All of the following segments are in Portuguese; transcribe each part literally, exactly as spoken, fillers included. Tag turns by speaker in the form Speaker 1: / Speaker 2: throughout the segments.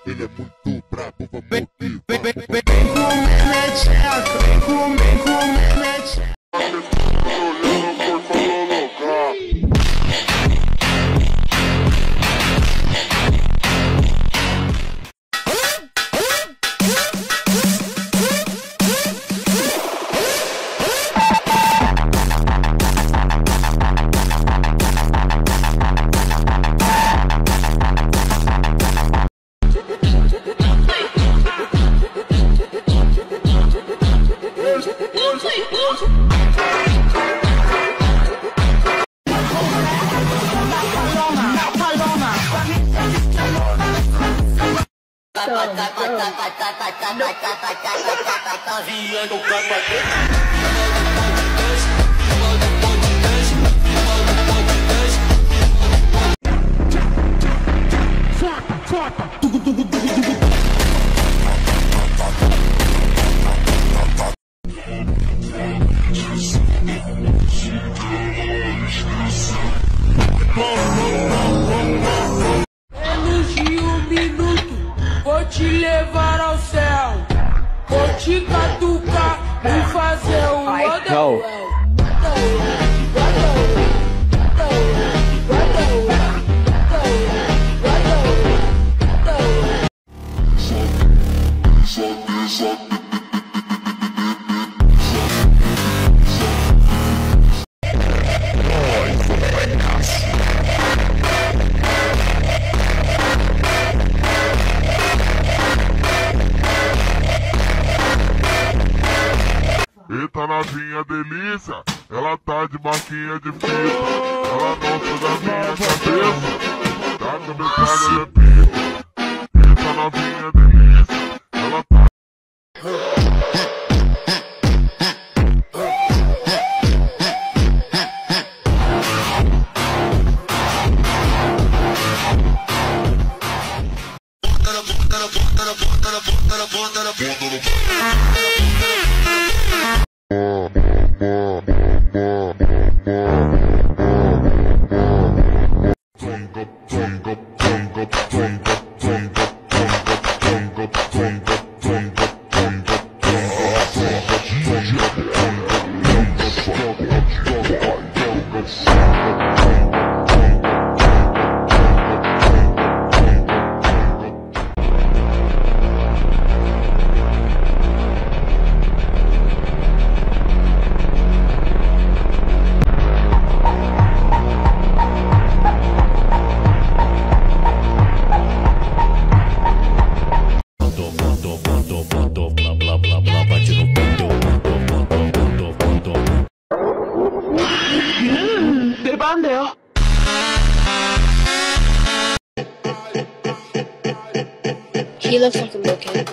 Speaker 1: ele é muito brabo, vamos ver.
Speaker 2: Vem comer minha tcheca, vem comer, comer minha tcheca.
Speaker 3: Vou te levar ao céu, vou te catucar e fazer o
Speaker 4: Não.
Speaker 1: Eita novinha delícia, ela tá de marquinha de fita. Ela não sai da minha cabeça, da cabeçada ela é pica. Eita novinha delícia, ela tá...
Speaker 5: He looks like a mookhead.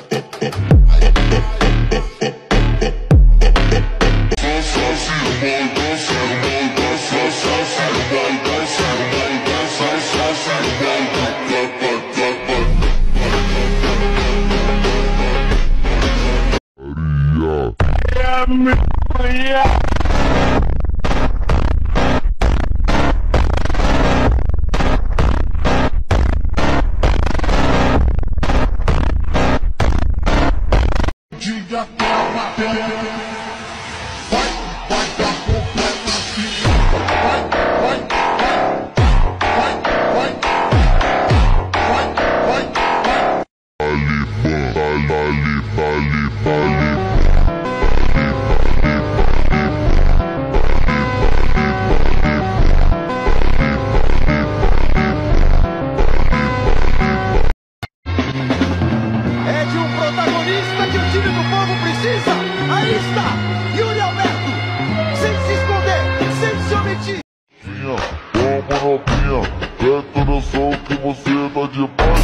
Speaker 5: Dentro do som que você tá demais.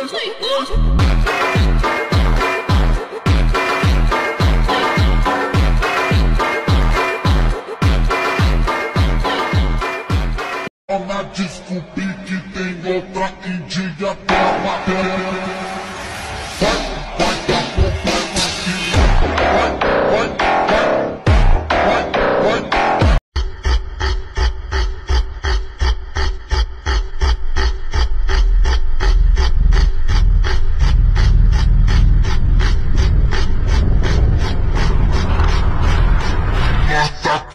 Speaker 1: Na desculpe que tem outra indígena pra bater. Vai, vai dar problema aqui. Vai, vai, vai, vai, vai. Mata.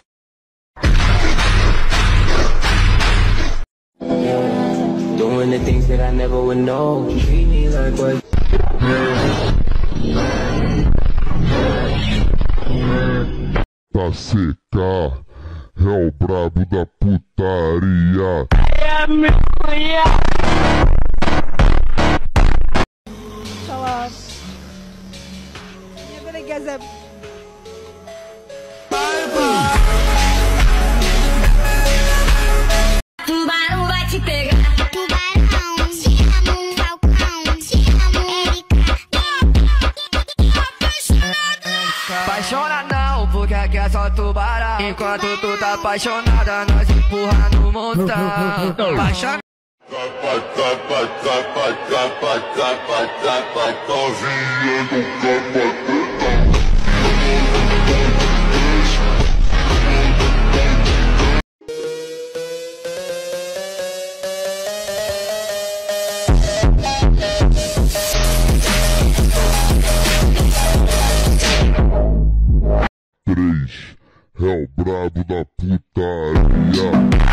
Speaker 4: Doing the things that I never would know. Treat me like what?
Speaker 1: Pra secar, é o brabo da putaria.
Speaker 3: É minha.
Speaker 6: خلاص يا بلا جذب
Speaker 7: Tubarão vai te pegar. Tubarão, te amo, falcão, te amo, Erika.
Speaker 4: Apaixona não, porque aqui é só tubarão. Enquanto tu tá apaixonada, nós empurra no montão. Apaixona.
Speaker 1: Vai, vai, vai, vai, vai, vai, vai, vai, vai, vai, vai, novinha do capa. Três, é o brabo da putaria.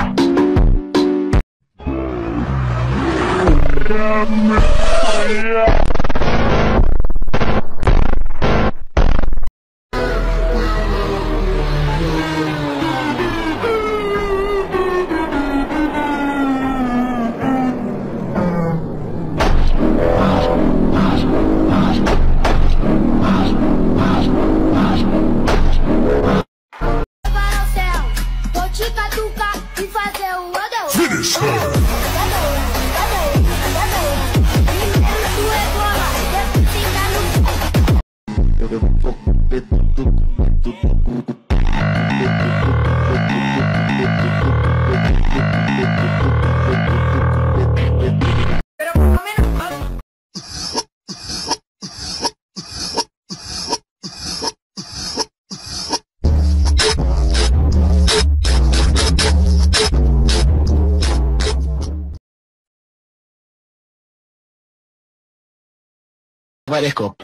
Speaker 7: Levar ao céu, vou te catucar e fazer o odeu. Finish her.
Speaker 4: Varesco.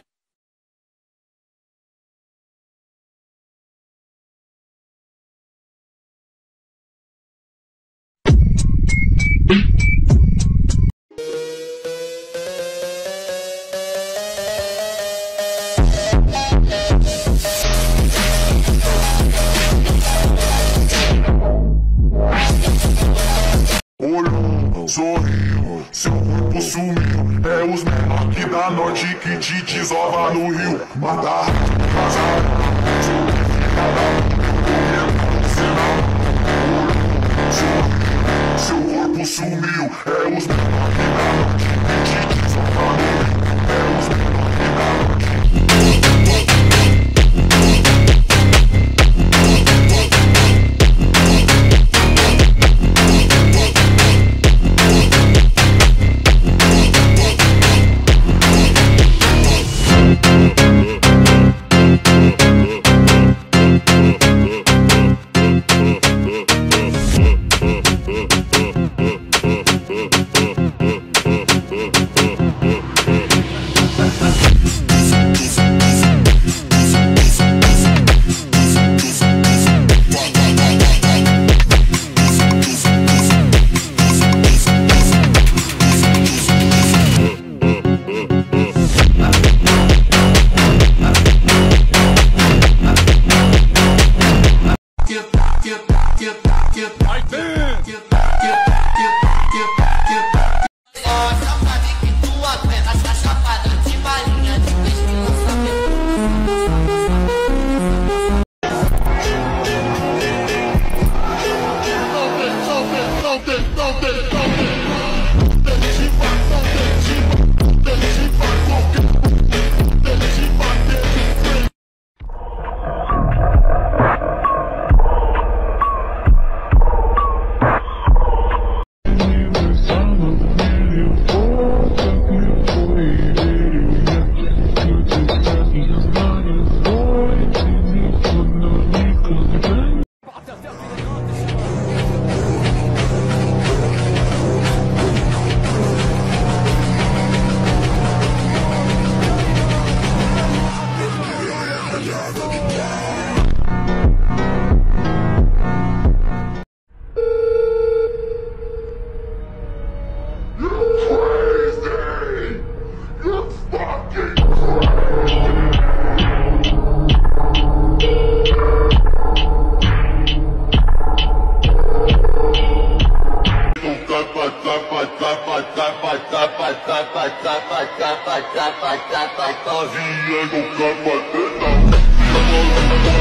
Speaker 1: Olho, sorriu, seu corpo sumiu. É os menor que da norte que te desova no rio. Mata, casar, seu seu corpo sumiu. É os menor que da norte que te desova no rio. É os menor que da norte.
Speaker 7: Thank you.
Speaker 1: capa, capa, capa, capa, novinha no capa, não.